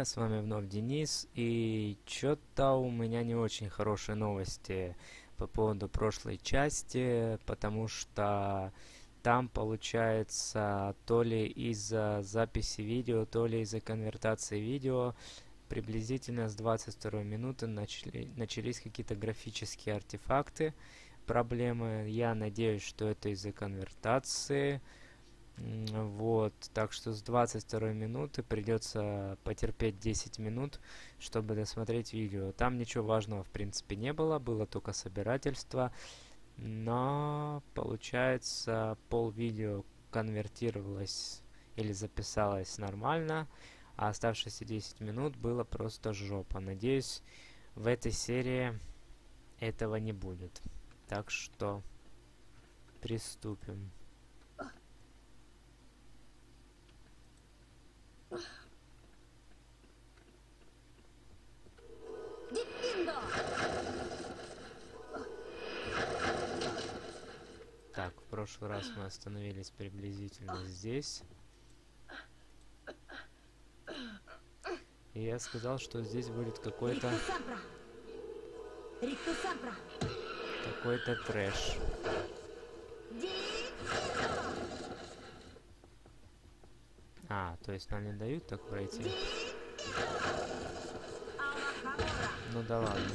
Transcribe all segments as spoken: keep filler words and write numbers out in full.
друзья, с вами вновь Денис, и чё-то у меня не очень хорошие новости по поводу прошлой части, потому что там, получается, то ли из-за записи видео, то ли из-за конвертации видео, приблизительно с двадцать второй минуты начали, начались какие-то графические артефакты, проблемы. Я надеюсь, что это из-за конвертации. Вот, так что с двадцать второй минуты придется потерпеть десять минут, чтобы досмотреть видео. Там ничего важного в принципе не было, было только собирательство, но получается пол видео конвертировалось или записалось нормально, а оставшиеся десять минут было просто жопа. Надеюсь, в этой серии этого не будет. Так что приступим. Так, в прошлый раз мы остановились приблизительно здесь. И я сказал, что здесь будет какой-то... Какой-то трэш. А, то есть нам не дают так пройти? Ну да ладно.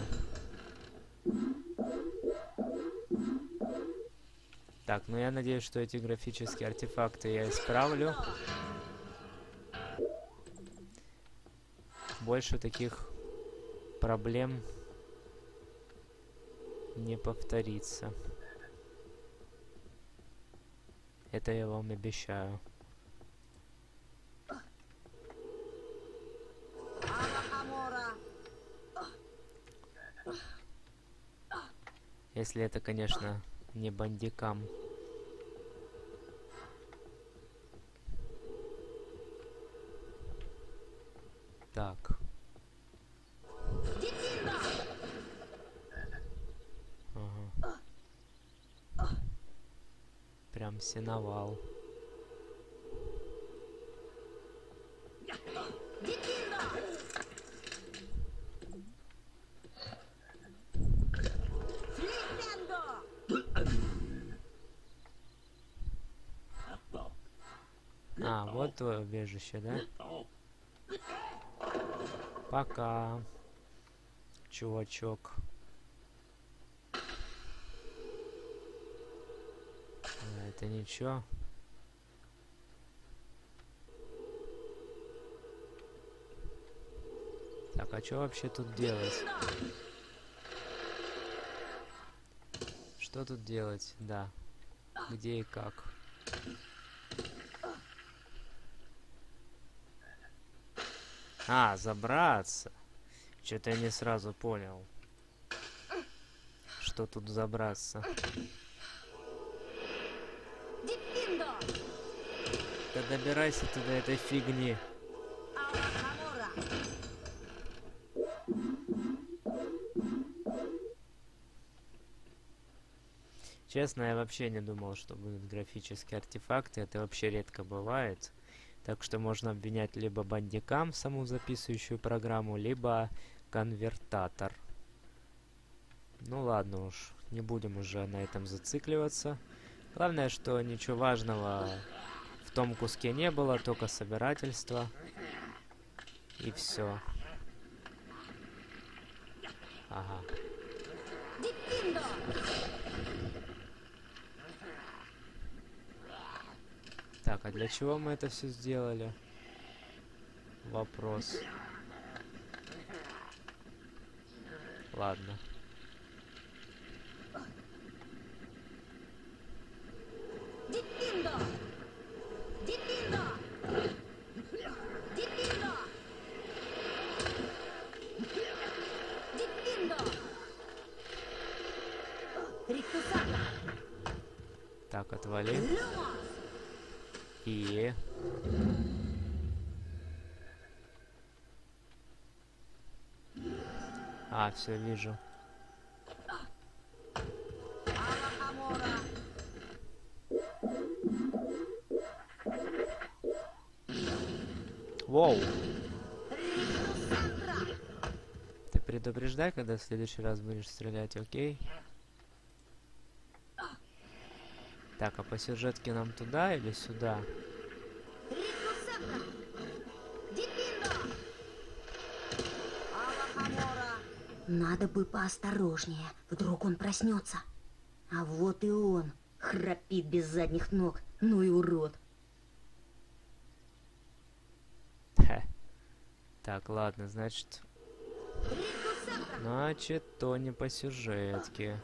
Так, ну я надеюсь, что эти графические артефакты я исправлю. Больше таких проблем не повторится. Это я вам обещаю. Если это, конечно, не бандикам. Так. Ага. Прям сеновал. А, вот твое убежище, да? Пока, чувачок. А, это ничего. Так, а что вообще тут делать? Что тут делать? Да. Где и как? А, забраться. Что-то я не сразу понял. Что тут забраться? Да добирайся ты до этой фигни. Честно, я вообще не думал, что будут графические артефакты. Это вообще редко бывает. Так что можно обвинять либо бандикам, саму записывающую программу, либо конвертатор. Ну ладно уж, не будем уже на этом зацикливаться. Главное, что ничего важного в том куске не было, только собирательство. И все. Ага. Так, а для чего мы это все сделали? Вопрос. Ладно. Так, отвали. И... А, все, вижу. Воу. предупреждай, когда в следующий раз будешь стрелять, окей? Так, а по сюжетке нам туда или сюда? Надо бы поосторожнее, вдруг он проснется. А вот и он, храпит без задних ног, ну и урод. Хе. Так, ладно, значит... Значит, то не по сюжетке.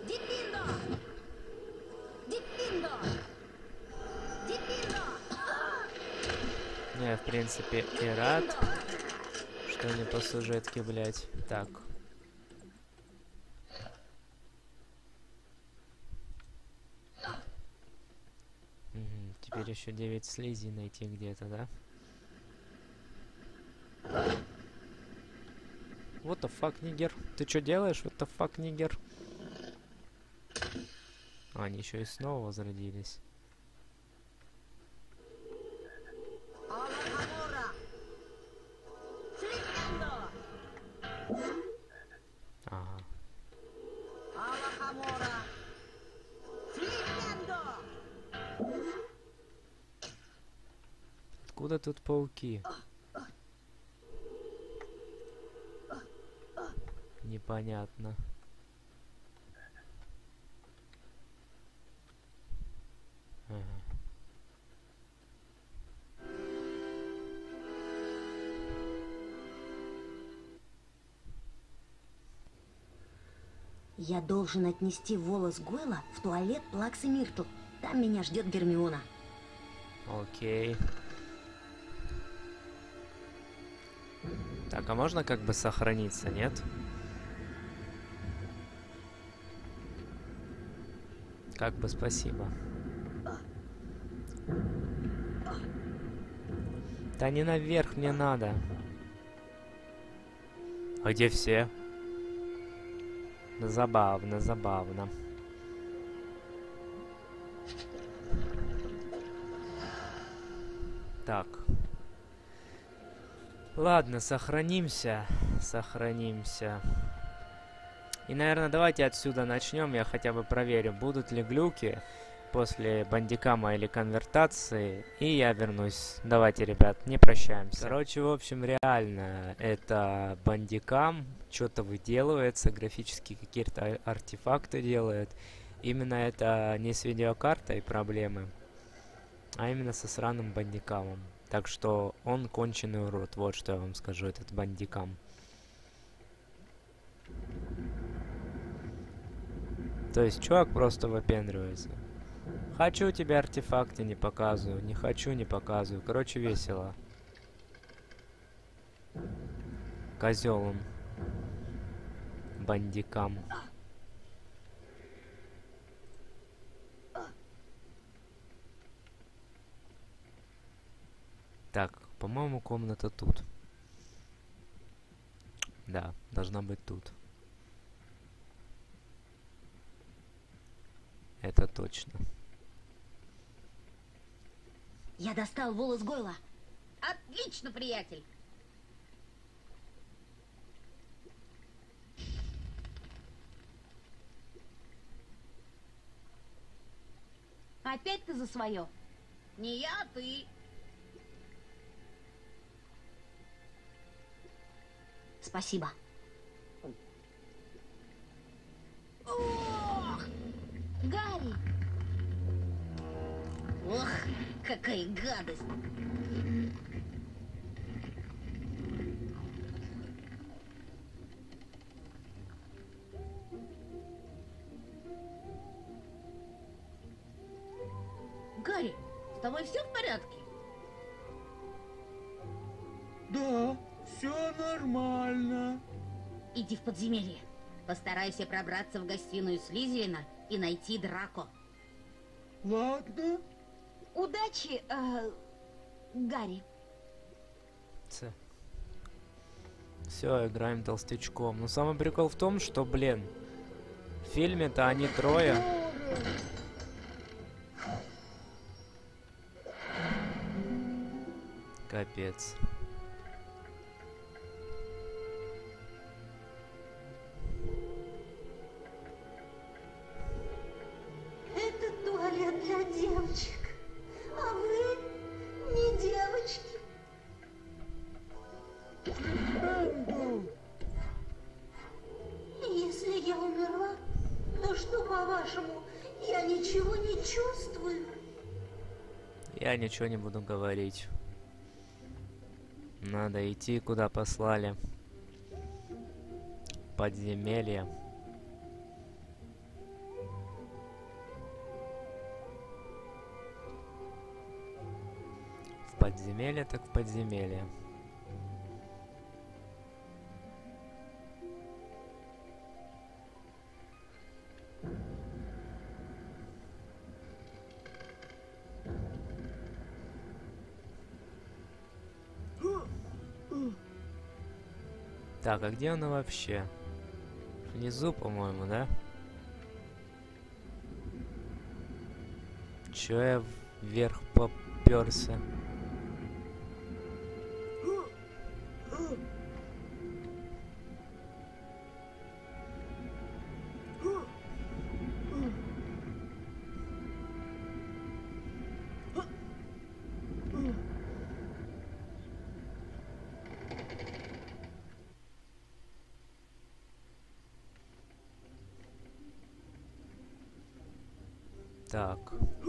Я, в принципе, и рад, что не по сюжетке, блядь. Так. Угу. Теперь еще девять слизей найти где-то, да? What the fuck, нигер? Ты что делаешь? What the fuck, нигер? А, они еще и снова возродились. Ага. Откуда тут пауки? Непонятно. Ага. Я должен отнести волос Гойла в туалет Плаксы Миртл. Там меня ждет Гермиона. Окей. Так, а можно как бы сохраниться, нет? Как бы спасибо. Да не наверх мне надо. А где все? Забавно, забавно. Так. Ладно, сохранимся. Сохранимся. И, наверное, давайте отсюда начнем. Я хотя бы проверю, будут ли глюки после бандикама или конвертации. И я вернусь. Давайте, ребят, не прощаемся. Короче, в общем, реально, это бандикам. Что-то выделывается, графические какие-то артефакты делает. Именно это не с видеокартой проблемы, а именно со сраным бандикамом. Так что он конченый урод. Вот что я вам скажу, этот бандикам. То есть чувак просто выпендривается. Хочу тебе артефакты, не показываю. Не хочу, не показываю. Короче, весело. Козел он. Бандикам. Так, по-моему, комната тут. Да, должна быть тут. Это точно. Я достал волос Гойла. Отлично, приятель. Опять ты за свое? Не я, а ты. Спасибо. Ох! Гарри! Ох, какая гадость. Гарри, с тобой все в порядке? Да, все нормально. Иди в подземелье. Постарайся пробраться в гостиную Слизерина и найти Драко. Ладно. Удачи, э, Гарри. Все, играем толстячком. Но самый прикол в том, что, блин, в фильме-то они трое. Капец. по-вашему, я ничего не чувствую? Я ничего не буду говорить. Надо идти, куда послали. Подземелье. В подземелье, так в подземелье. Так, а где она вообще? Внизу, по-моему, да? Чё я вверх попёрся? Так.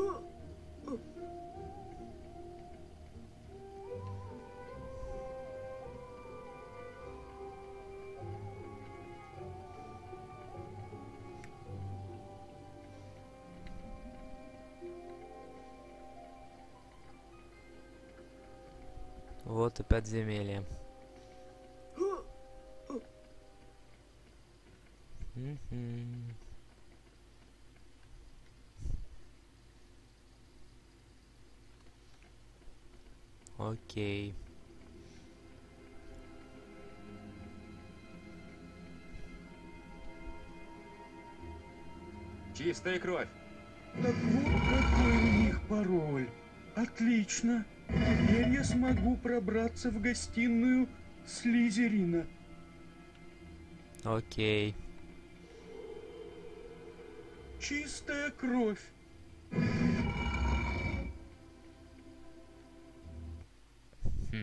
Вот и подземелье. М-м. Окей. Чистая кровь. Так вот какой у них пароль. Отлично. Теперь я смогу пробраться в гостиную Слизерина. Окей. Чистая кровь. Хм.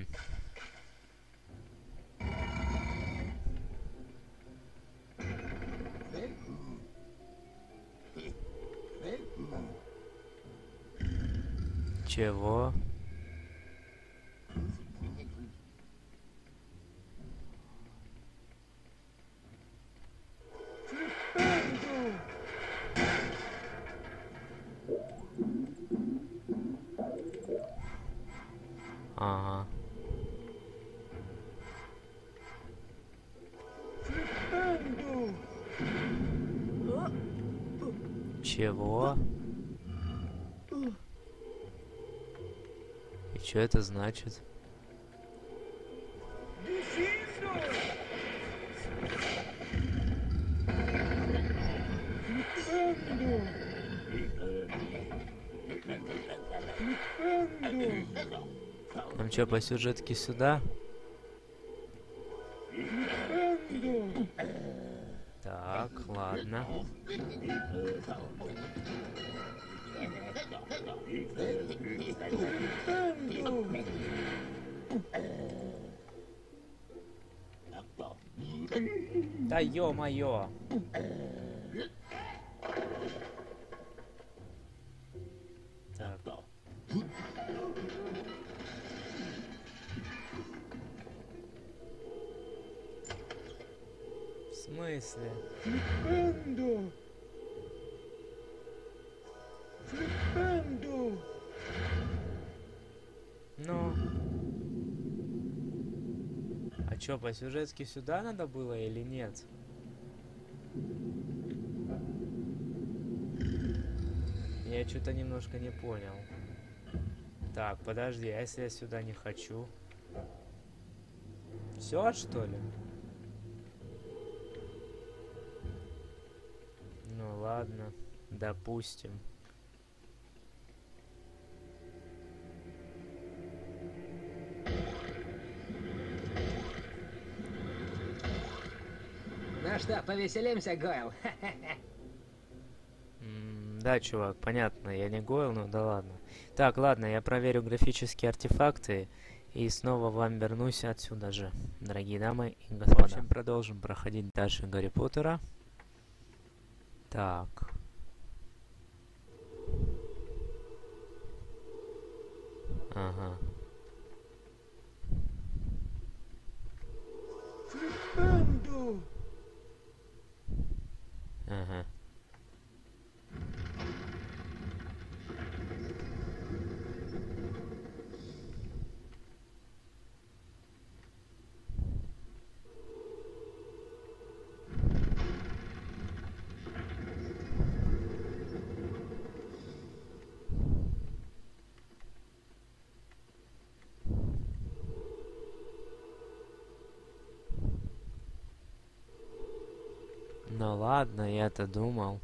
Чего? Ага. Чего? И что это значит? Нам что, по сюжетке сюда? Так, ладно. Да ё-моё! Так. В смысле? Флиппендо! Флиппендо! Ну. А чё, по сюжетке сюда надо было или нет? Я что-то немножко не понял. Так, подожди, а если я сюда не хочу? Все, что ли? Ну ладно, допустим. Ну что, повеселимся, Гойл? М, Да, чувак, понятно, я не Гойл, но да ладно. Так, ладно, я проверю графические артефакты и снова вам вернусь отсюда же, дорогие дамы и господа. В общем, продолжим проходить дальше Гарри Поттера. Так. Ага. Флиппендо! Ага. Ну ладно, я-то думал.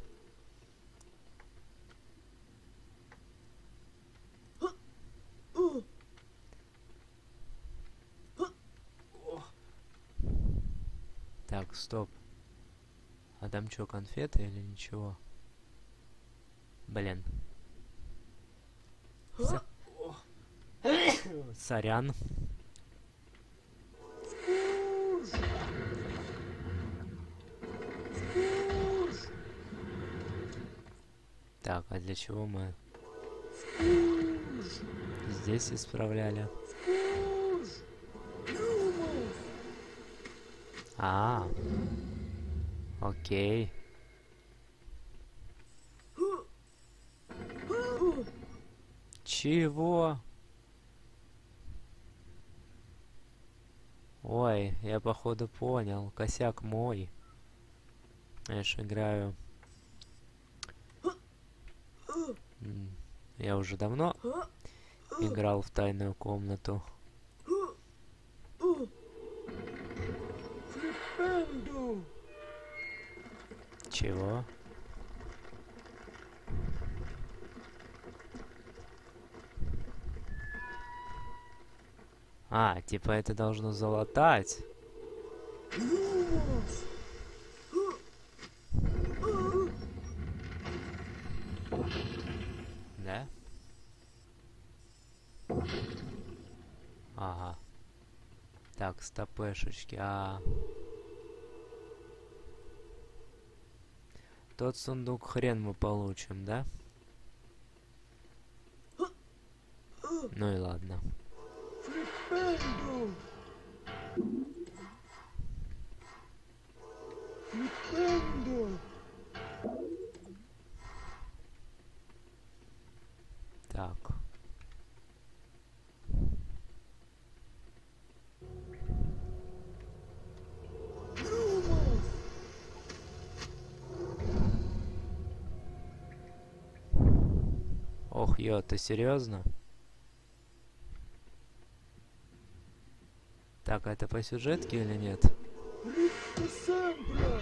Так, стоп. А там что, конфеты или ничего? Блин. Со- Сорян. Так, а для чего мы здесь исправляли? А, окей. Чего? Ой, я походу понял. Косяк мой. Я ж играю. М, Я уже давно играл в тайную комнату. Флиппендо! Чего? А, типа это должно залатать. Да? Ага. Так, стопешечки. А. Тот сундук хрен мы получим, да? Ну и ладно. Флиппендо! Флиппендо! Так. Ох, ё, ты серьезно? Так, а это по сюжетке или нет? Ритто Семпра!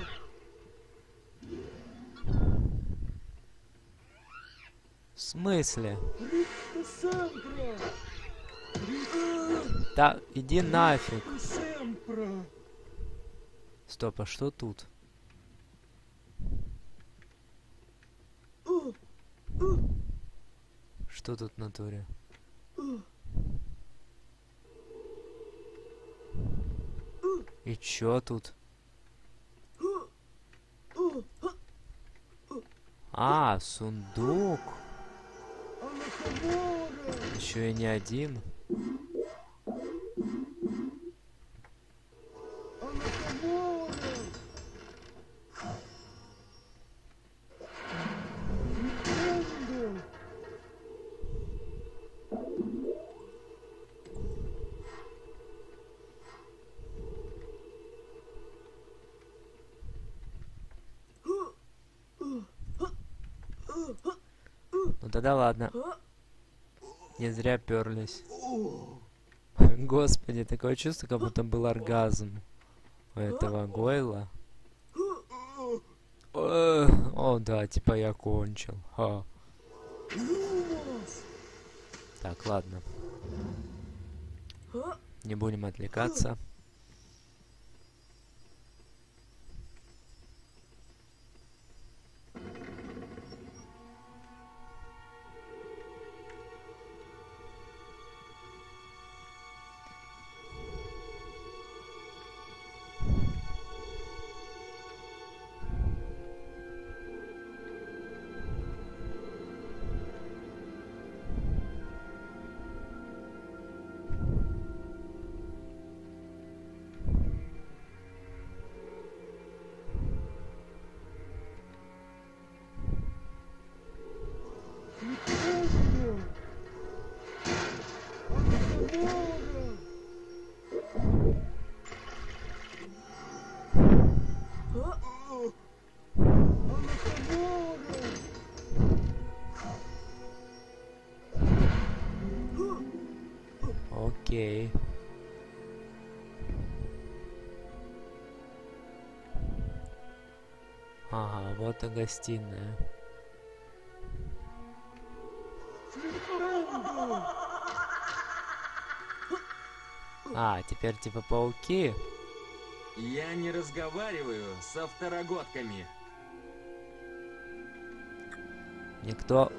В смысле? Ритто Семпра! Да, иди нафиг. Ритто Семпра! Стоп, а что тут? Что тут в натуре? И чё тут? А, сундук. Еще и не один. Ну тогда ладно. Не зря перлись. Господи, такое чувство, как будто был оргазм у этого Гойла. Э, О, да, типа я кончил. Ха. Так, ладно. Не будем отвлекаться. Ага, вот и гостиная. А, теперь типа пауки. Я не разговариваю со второгодками. Никто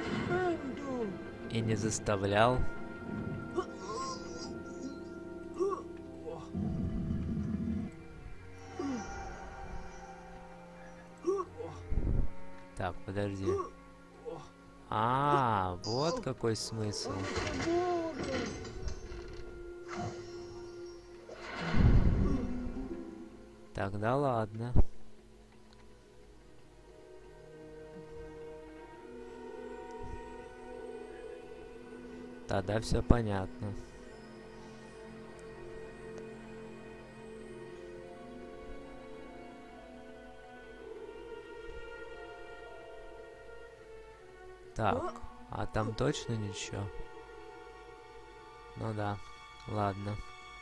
и не заставлял. Так, подожди. А, вот какой смысл. Тогда ладно. Тогда все понятно. Так, а там точно ничего? Ну да, ладно.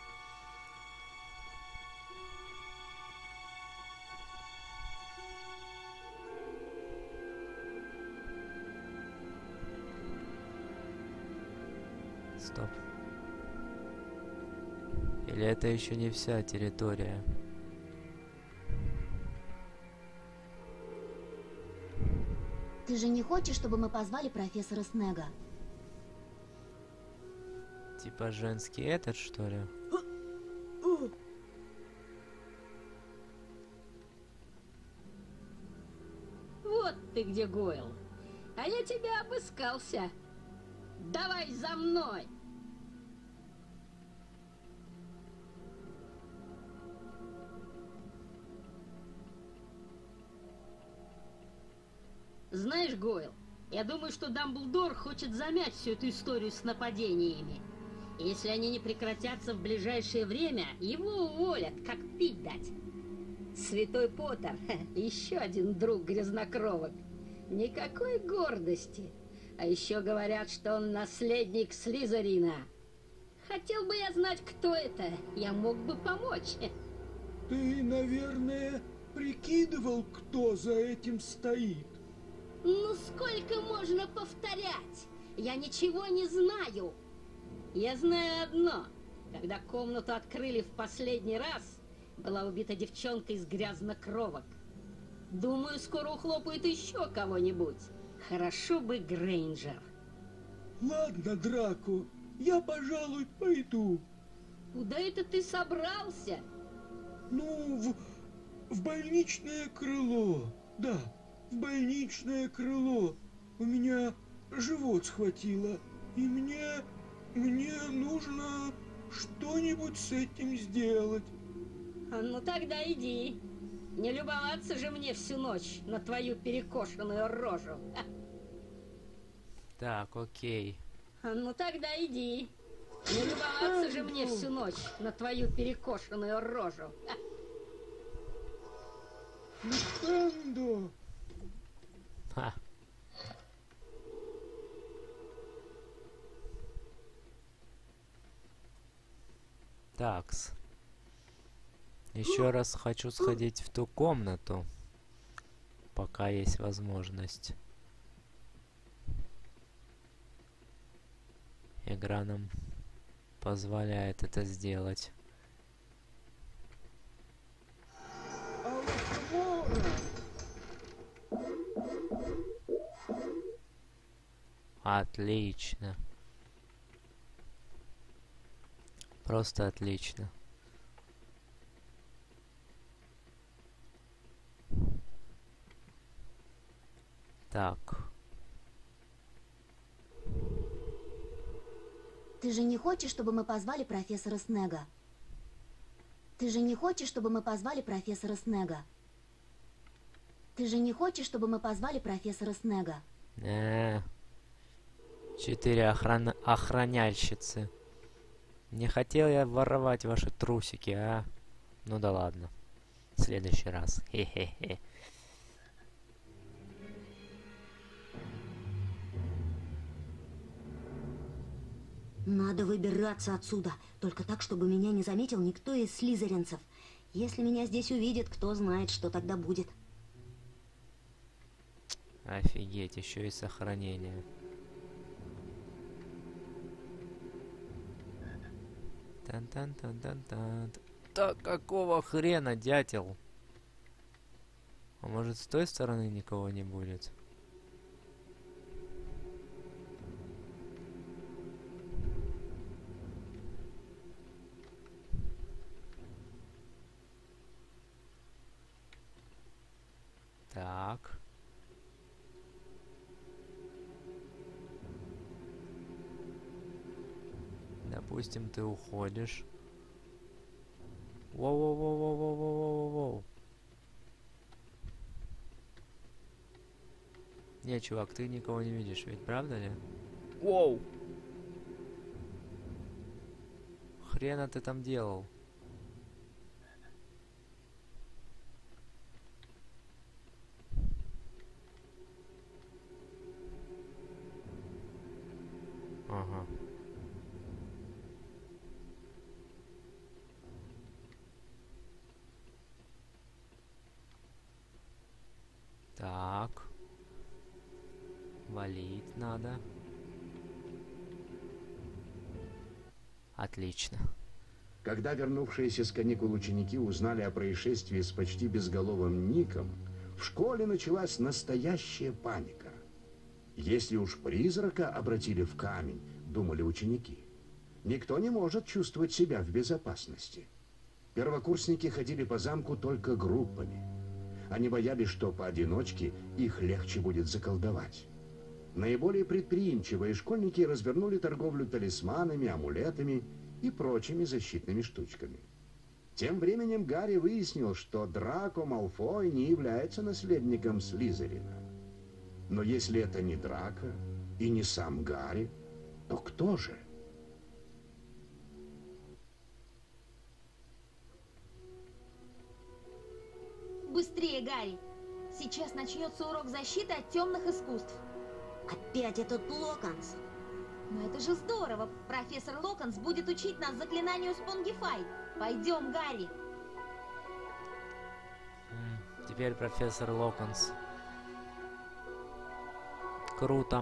Стоп. Или это еще не вся территория? Ты же не хочешь, чтобы мы позвали профессора Снега? Типа женский этот, что ли? Вот ты где, Гойл. А я тебя обыскался. Давай за мной. Знаешь, Гойл, я думаю, что Дамблдор хочет замять всю эту историю с нападениями. И если они не прекратятся в ближайшее время, его уволят, как пить дать. Святой Поттер, еще один друг грязнокровок. Никакой гордости. А еще говорят, что он наследник Слизерина. Хотел бы я знать, кто это. Я мог бы помочь. Ты, наверное, прикидывал, кто за этим стоит. Ну сколько можно повторять? Я ничего не знаю. Я знаю одно. Когда комнату открыли в последний раз, была убита девчонка из грязнокровок. Думаю, скоро ухлопают еще кого-нибудь. Хорошо бы Грейнджер. Ладно, Драко, я, пожалуй, пойду. Куда это ты собрался? Ну, в, в больничное крыло. Да, в больничное крыло. У меня живот схватило, и мне, мне нужно что-нибудь с этим сделать. А ну тогда иди. Не любоваться же мне всю ночь на твою перекошенную рожу. Так, окей. А ну тогда иди. Не любоваться же мне всю ночь на твою перекошенную рожу. Нинтендо! Ха. Такс. Еще раз хочу сходить в ту комнату, пока есть возможность. Игра нам позволяет это сделать. Отлично. Просто отлично. Так. Ты же не хочешь, чтобы мы позвали профессора Снега? Ты же не хочешь, чтобы мы позвали профессора Снега? Ты же не хочешь, чтобы мы позвали профессора Снега? Э, четыре охрана... охраняльщицы. Не хотел я воровать ваши трусики, а? Ну да ладно. В следующий раз. Хе-хе-хе. Надо выбираться отсюда. Только так, чтобы меня не заметил никто из слизеринцев. Если меня здесь увидит, кто знает, что тогда будет. Офигеть, еще и сохранение. Тан-тан-тан-тан-тан. Да какого хрена, дятел? А может, с той стороны никого не будет? Так. Допустим, ты уходишь. Воу-воу-воу-воу-воу-воу-воу-воу. Не, чувак, ты никого не видишь, ведь правда ли? Воу! Хрена ты там делал? Ага. Так. Валить надо. Отлично. Когда вернувшиеся с каникул ученики узнали о происшествии с почти безголовым Ником, в школе началась настоящая паника. Если уж призрака обратили в камень, думали ученики, никто не может чувствовать себя в безопасности. Первокурсники ходили по замку только группами. Они боялись, что поодиночке их легче будет заколдовать. Наиболее предприимчивые школьники развернули торговлю талисманами, амулетами и прочими защитными штучками. Тем временем Гарри выяснил, что Драко Малфой не является наследником Слизерина. Но если это не Драко и не сам Гарри, то кто же? Быстрее, Гарри! Сейчас начнется урок защиты от темных искусств. Опять этот Локонс. Но это же здорово! Профессор Локонс будет учить нас заклинанию Спонгифай. Пойдем, Гарри! М, Теперь профессор Локонс. Круто.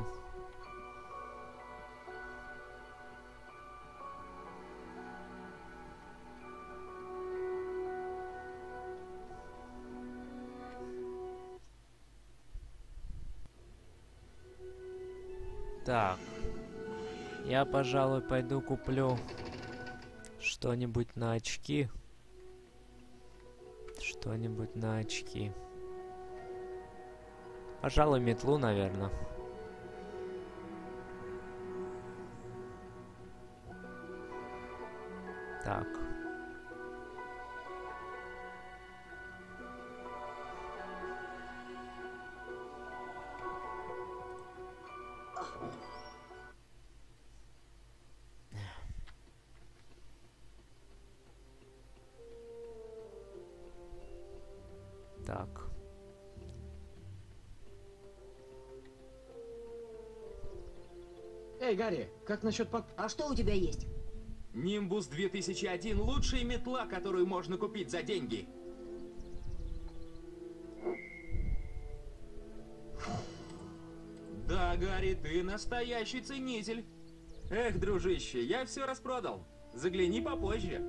Так. Я, пожалуй, пойду куплю что-нибудь на очки. Что-нибудь на очки. Пожалуй, метлу, наверное. Так. Так. Эй, Гарри, как насчет пок... А что у тебя есть? Нимбус две тысячи один — лучшая метла, которую можно купить за деньги. Да, Гарри, ты настоящий ценитель. Эх, дружище, я все распродал. Загляни попозже.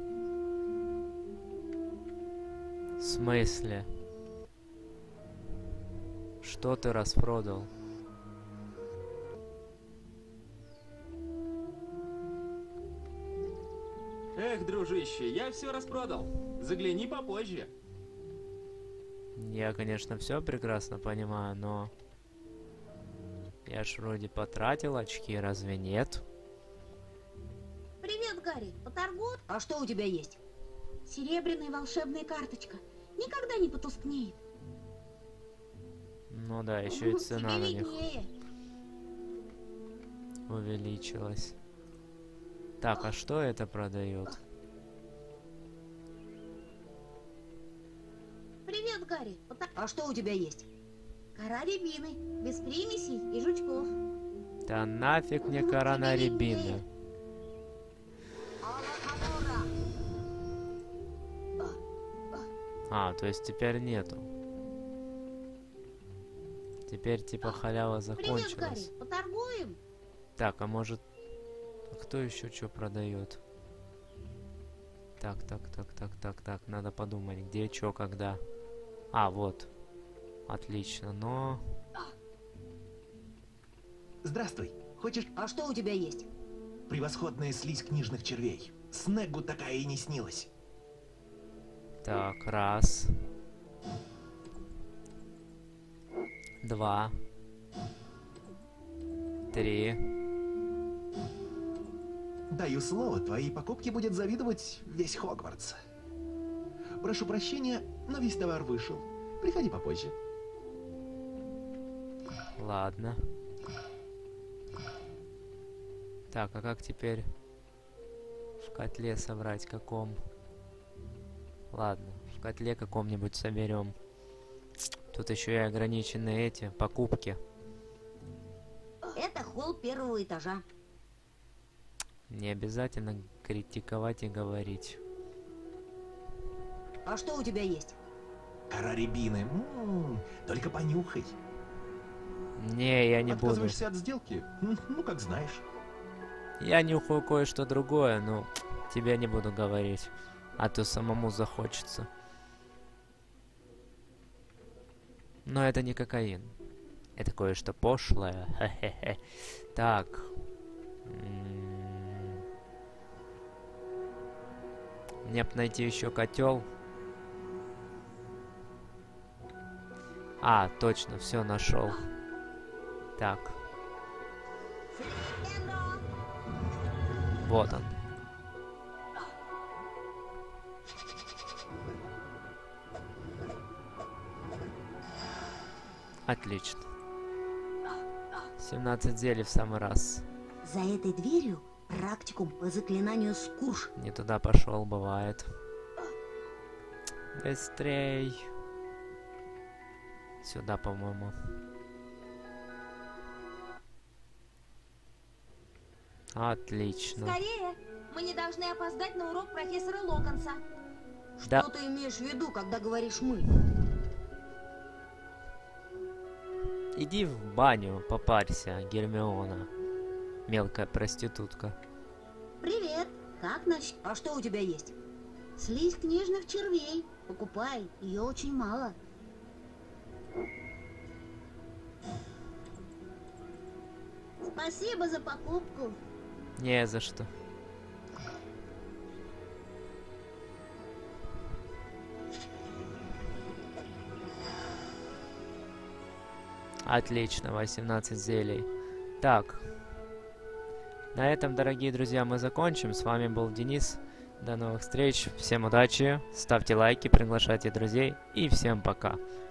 В смысле? Что ты распродал? Эх, дружище, я все распродал. Загляни попозже. Я, конечно, все прекрасно понимаю, но... Я ж вроде потратил очки, разве нет? Привет, Гарри. Поторгуй? А что у тебя есть? Серебряная волшебная карточка. Никогда не потускнеет. Ну да, еще и цена Тебе на них виднее. увеличилась. Так, а что это продает? Привет, Гарри. Потор- А что у тебя есть? Кора рябины. Без примесей и жучков. Да нафиг мне кора на Тебе рябины. виднее. А, то есть теперь нету. Теперь типа халява Привет, закончилась. Гарри, поторгуем? Так, а может... а кто еще что продает? Так, так, так, так, так, так. Надо подумать, где, что, когда. А, вот. Отлично, но... Здравствуй. Хочешь А что у тебя есть? превосходная слизь книжных червей? Снеггу такая и не снилась. Так, раз. Два. Три. Даю слово, твоей покупке будет завидовать весь Хогвартс. Прошу прощения, но весь товар вышел. Приходи попозже. Ладно. Так, а как теперь в котле собрать каком? Ладно, в котле каком-нибудь соберем. Тут еще и ограничены эти покупки. Это холл первого этажа. Не обязательно критиковать и говорить. А что у тебя есть? Кора рябины. М-м, только понюхай. Не, я не буду. Отказываешься от сделки? М, Ну, как знаешь. Я нюхаю кое-что другое, но тебе не буду говорить. А то самому захочется. Но это не кокаин. Это кое-что пошлое. Хе-хе-хе. Так. М-м. Мне б найти еще котел. А, точно, все нашел. Так. Вот он. Отлично. семнадцать зелий в самый раз. За этой дверью практикум по заклинанию Скурш. Не туда пошел, бывает. Быстрей. Сюда, по-моему. Отлично. Скорее! Мы не должны опоздать на урок профессора Локонса. Да. Что ты имеешь в виду, когда говоришь «мы»? Иди в баню, попарься, Гермиона. Мелкая проститутка. Привет. Как насчет... А что у тебя есть? Слизь книжных червей. Покупай. Ее очень мало. Спасибо за покупку. Не за что. Отлично, восемнадцать зелий. Так. На этом, дорогие друзья, мы закончим. С вами был Денис. До новых встреч. Всем удачи. Ставьте лайки, приглашайте друзей. И всем пока.